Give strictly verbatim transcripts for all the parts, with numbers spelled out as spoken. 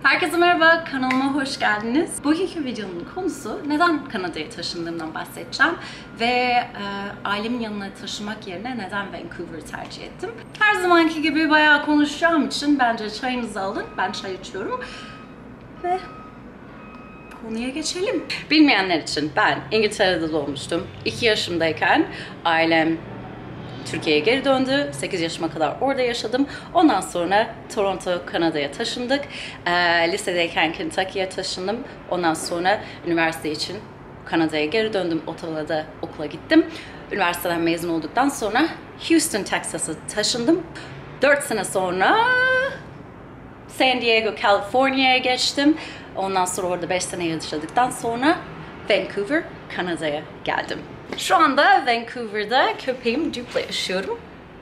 Herkese merhaba, kanalıma hoş geldiniz. Bugünkü videonun konusu neden Kanada'ya taşındığımdan bahsedeceğim ve e, ailemin yanına taşımak yerine neden Vancouver'ı tercih ettim. Her zamanki gibi bayağı konuşacağım için bence çayınızı alın, ben çay içiyorum ve konuya geçelim. Bilmeyenler için ben İngiltere'de doğmuştum. iki yaşımdayken ailem Türkiye'ye geri döndü. sekiz yaşıma kadar orada yaşadım. Ondan sonra Toronto, Kanada'ya taşındık. E, lisedeyken Kentucky'ye taşındım. Ondan sonra üniversite için Kanada'ya geri döndüm. Ottawa'da okula gittim. Üniversiteden mezun olduktan sonra Houston, Texas'a taşındım. dört sene sonra San Diego, California'ya geçtim. Ondan sonra orada beş sene yaşadıktan sonra Vancouver, Kanada'ya geldim. Şu anda Vancouver'da köpeğim Duke'la yaşıyorum.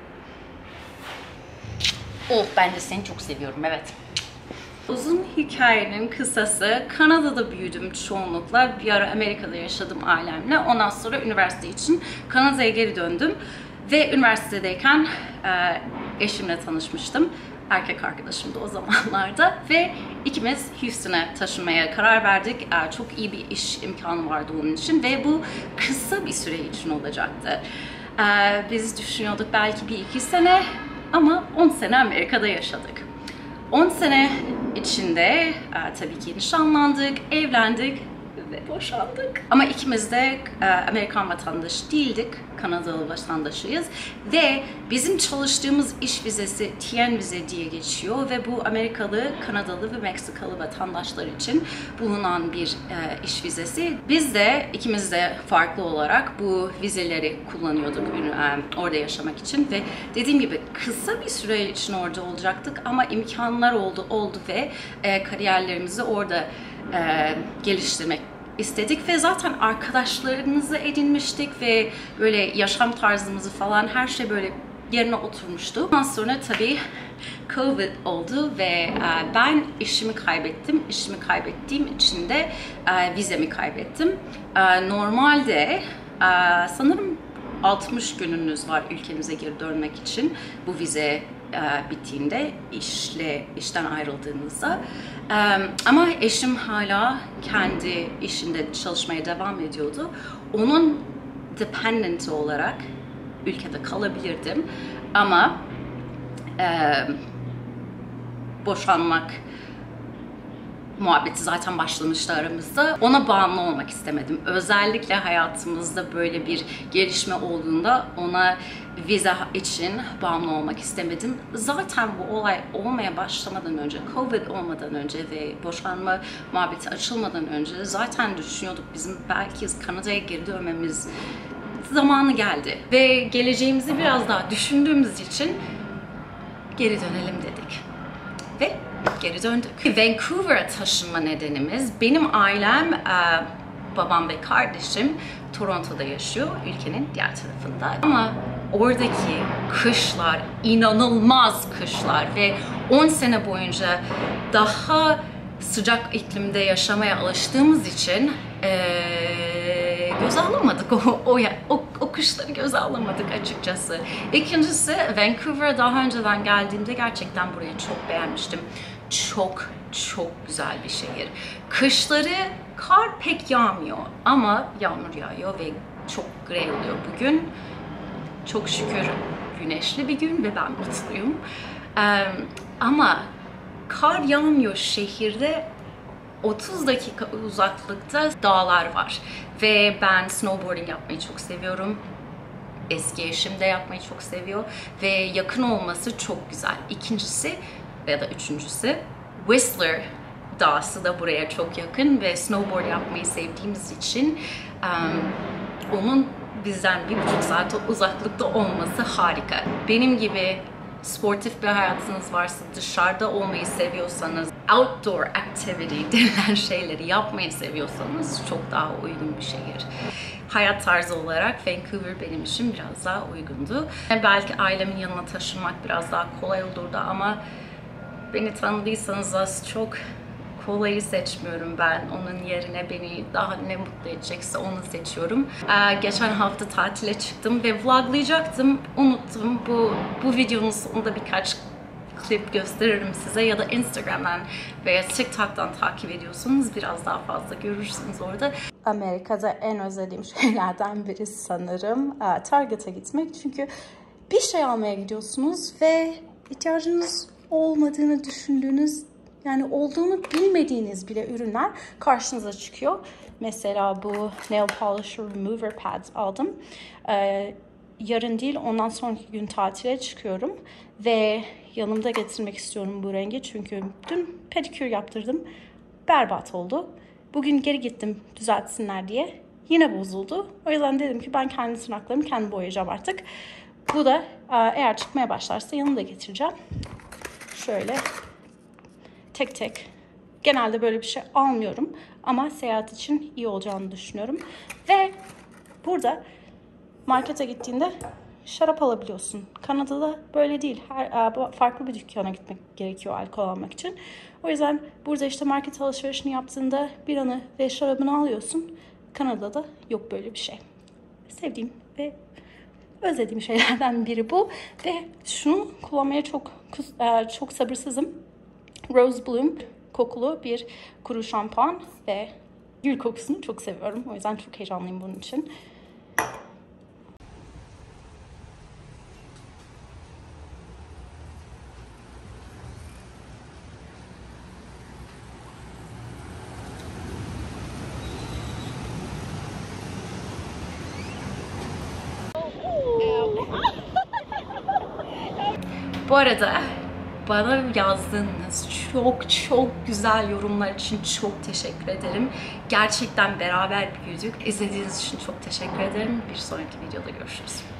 Oh, ben de seni çok seviyorum, evet. Uzun hikayenin kısası, Kanada'da büyüdüm çoğunlukla. Bir ara Amerika'da yaşadım ailemle. Ondan sonra üniversite için Kanada'ya geri döndüm. Ve üniversitedeyken e, eşimle tanışmıştım. Erkek arkadaşımdı o zamanlarda ve ikimiz Houston'a taşınmaya karar verdik. Ee, çok iyi bir iş imkanı vardı onun için ve bu kısa bir süre için olacaktı. Ee, biz düşünüyorduk belki bir iki sene ama on sene Amerika'da yaşadık. on sene içinde e, tabii ki nişanlandık, evlendik ve boşandık. Ama ikimiz de e, Amerikan vatandaşı değildik, Kanadalı vatandaşıyız ve bizim çalıştığımız iş vizesi T N vize diye geçiyor ve bu Amerikalı, Kanadalı ve Meksikalı vatandaşlar için bulunan bir e, iş vizesi. Biz de ikimiz de farklı olarak bu vizeleri kullanıyorduk e, orada yaşamak için ve dediğim gibi kısa bir süre için orada olacaktık ama imkanlar oldu oldu ve e, kariyerlerimizi orada e, geliştirmek istedik ve zaten arkadaşlarımızı edinmiştik ve böyle yaşam tarzımızı falan her şey böyle yerine oturmuştu. Ondan sonra tabii Covid oldu ve e, ben işimi kaybettim. İşimi kaybettiğim için de e, vizemi kaybettim. E, normalde e, sanırım altmış gününüz var ülkenize geri dönmek için bu vize e, bittiğinde, işle işten ayrıldığınızda. E, ama eşim hala kendi işinde çalışmaya devam ediyordu. Onun dependenti olarak ülkede kalabilirdim ama e, boşanmak muhabbeti zaten başlamıştı aramızda. Ona bağımlı olmak istemedim. Özellikle hayatımızda böyle bir gelişme olduğunda ona vize için bağımlı olmak istemedim. Zaten bu olay olmaya başlamadan önce, Covid olmadan önce ve boşanma muhabbeti açılmadan önce zaten düşünüyorduk bizim belki Kanada'ya geri dönmemiz zamanı geldi. Ve geleceğimizi biraz daha düşündüğümüz için geri dönelim dedik. Ve geri döndük. Vancouver'a taşınma nedenimiz, benim ailem, e, babam ve kardeşim Toronto'da yaşıyor, ülkenin diğer tarafında. Ama oradaki kışlar, inanılmaz kışlar ve on sene boyunca daha sıcak iklimde yaşamaya alıştığımız için e, göze alamadık o, o, o, o kışları göze alamadık açıkçası. İkincisi, Vancouver'a daha önceden geldiğimde gerçekten burayı çok beğenmiştim. Çok çok güzel bir şehir. Kışları kar pek yağmıyor ama yağmur yağıyor ve çok grey oluyor bugün. Çok şükür güneşli bir gün ve ben mutluyum. Ee, ama kar yağmıyor şehirde. otuz dakika uzaklıkta dağlar var ve ben snowboarding yapmayı çok seviyorum. Eski eşim de yapmayı çok seviyor ve yakın olması çok güzel. İkincisi ya da üçüncüsü Whistler Dağısı da buraya çok yakın ve snowboard yapmayı sevdiğimiz için um, onun bizden bir buçuk saat uzaklıkta olması harika. Benim gibi sportif bir hayatınız varsa, dışarıda olmayı seviyorsanız, outdoor activity denilen şeyleri yapmayı seviyorsanız çok daha uygun bir şehir. Hayat tarzı olarak Vancouver benim için biraz daha uygundu. Belki ailemin yanına taşınmak biraz daha kolay olurdu ama beni tanıdıysanız az çok kolayı seçmiyorum ben. Onun yerine beni daha ne mutlu edecekse onu seçiyorum. Ee, geçen hafta tatile çıktım ve vloglayacaktım. Unuttum. Bu, bu videonun sonunda birkaç klip gösteririm size ya da Instagram'dan veya TikTok'tan takip ediyorsanız biraz daha fazla görürsünüz orada. Amerika'da en özlediğim şeylerden biri sanırım Target'a gitmek. Çünkü bir şey almaya gidiyorsunuz ve ihtiyacınız olmadığını düşündüğünüz, yani olduğunu bilmediğiniz bile ürünler karşınıza çıkıyor. Mesela bu Nail Polisher Remover Pad aldım. Ee, yarın değil, ondan sonraki gün tatile çıkıyorum. Ve yanımda getirmek istiyorum bu rengi. Çünkü dün pedikür yaptırdım. Berbat oldu. Bugün geri gittim düzeltsinler diye. Yine bozuldu. O yüzden dedim ki ben kendi tırnaklarımı kendim boyayacağım artık. Bu da eğer çıkmaya başlarsa yanımda getireceğim. Şöyle tek tek. Genelde böyle bir şey almıyorum ama seyahat için iyi olacağını düşünüyorum. Ve burada markete gittiğinde şarap alabiliyorsun. Kanada'da böyle değil. Her, farklı bir dükkana gitmek gerekiyor alkol almak için. O yüzden burada işte market alışverişini yaptığında biranı ve şarabını alıyorsun. Kanada'da yok böyle bir şey. Sevdiğim ve özlediğim şeylerden biri bu. Ve şunu kullanmaya çok çok sabırsızım. Rose Bloom kokulu bir kuru şampuan ve gül kokusunu çok seviyorum. O yüzden çok heyecanlıyım bunun için. Bu arada bana yazdığınız çok çok güzel yorumlar için çok teşekkür ederim. Gerçekten beraber büyüdük. İzlediğiniz için çok teşekkür ederim. Bir sonraki videoda görüşürüz.